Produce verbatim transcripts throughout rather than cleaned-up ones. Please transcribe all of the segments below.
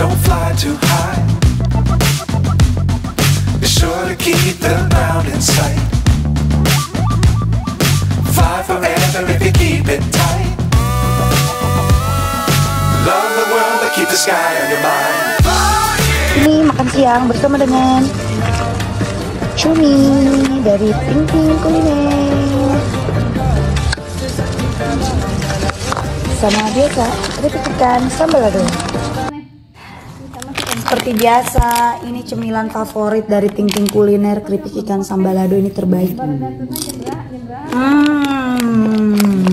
don't fly too high. Be sure to keep the ground in sight. Fly forever if you keep it tight. Love the world but keep the sky on your mind. Ini makan siang bersama dengan Cumi dari Ting Ting Kuliner. Sama biasa, keripik ikan sambal lado. Seperti biasa, ini cemilan favorit dari Ting Ting Kuliner, keripik ikan sambal lado ini terbaik. Hmm,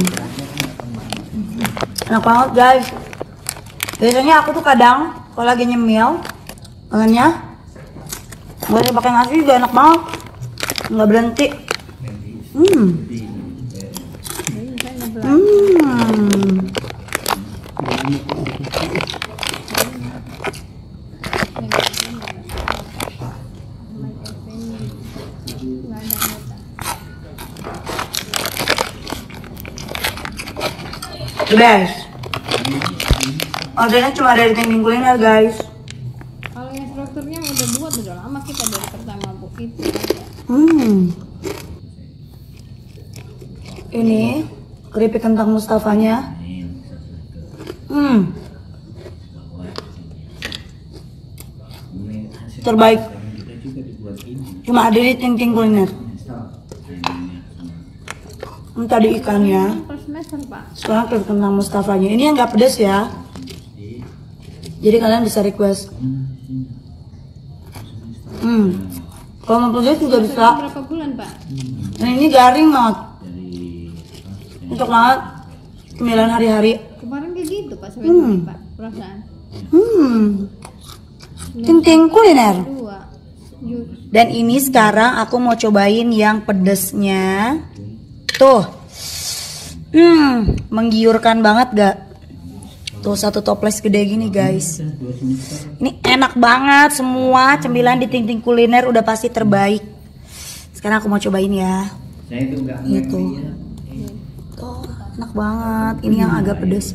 enak banget guys. Biasanya aku tuh kadang kalau lagi nyemil, makannya boleh pakai nasi juga enak banget, nggak berhenti. Hmm, hmm. The best. Ordernya cuma dari Ting Ting Kuliner guys. Kalau yang strukturnya udah buat udah lama kita dari pertama bu itu. Hmm. Ini keripik kentang Mustafanya. Hmm. Terbaik. Cuma ada di Ting Ting Kuliner. Ini tadi ikannya. Sekarang keripik kentang Mustafanya. Ini yang nggak pedas ya. Jadi kalian bisa request. Hmm. Kalau mau pedas juga bisa. Berapa bulan pak? Nah ini garing banget. Untuk banget cemilan hari-hari. Kemarin kayak gitu pak sebenarnya Hmm. pak perasaan. Hmm. Ting Ting Kuliner. Dua. Jus. Dan ini sekarang aku mau cobain yang pedesnya. Tuh. Hmm, menggiurkan banget gak? Tuh satu toples gede gini guys. Ini enak banget, semua cemilan di Ting Ting Kuliner udah pasti terbaik. Sekarang aku mau cobain ya. Gitu. Tuh, enak banget. Ini yang agak pedes.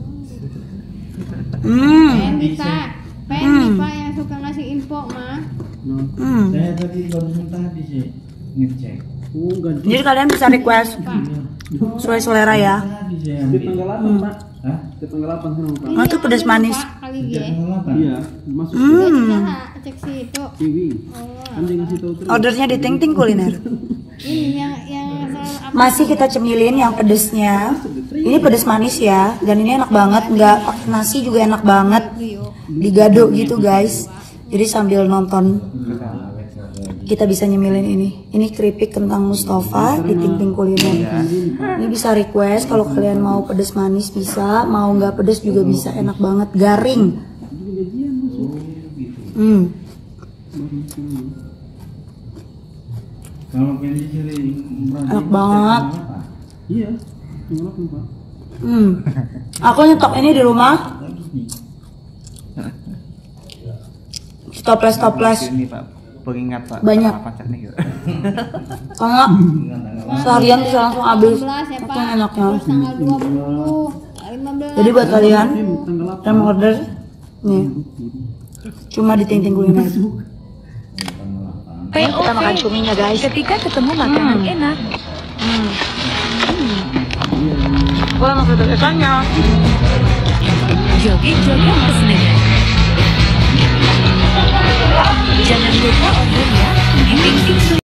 Hmm. Penita, Penita yang suka ngasih info mah. Hmm. Saya tadi baru tadi sih ngecek. Oh, ganti. Jadi kalian bisa request sesuai selera ya. Di tanggal delapan, Pak. Hah? Di tanggal delapan sama, Pak. Oh, itu pedas manis. Pak, kali Di ya. tanggal delapan. Iya, masuk Hmm. Nah, cek situ. T V. Oh, Kan dia ngasih tahu terus. Ordernya di Ting Ting Kuliner. ini yang yang selalu apa? Masih kita cemilin yang pedesnya. Ini pedes manis ya, dan ini enak banget. Nggak pakai nasi juga enak banget. Digado gitu guys. Jadi sambil nonton kita bisa nyemilin ini. Ini keripik kentang Mustafa di Ting Ting Kuliner. Ini bisa request kalau kalian mau pedes manis bisa, mau nggak pedes juga bisa. Enak banget, garing. Hmm. Kalau pengen sering Enak banget. Iya, tanggal delapan, Pak. Hmm. Aku nyetok ini di rumah. Toples-toples. Ini Pak, pengingat Pak. Banyak. Pacar nih gitu. Karena seharian bisa langsung habis. enam belas ya Itu pak. yang enaknya. Terus tanggal dua puluh, lima belas. Jadi buat kalian Tanggal delapan. yang mau order nih, cuma di Ting Ting Kuliner. Kita makan cuminya guys. Ketika ketemu makanan Hmm. enak, Hmm. Gua mau keripik ikannya. joget-joget kesenangan. Jangan lupa order ya di Ting Ting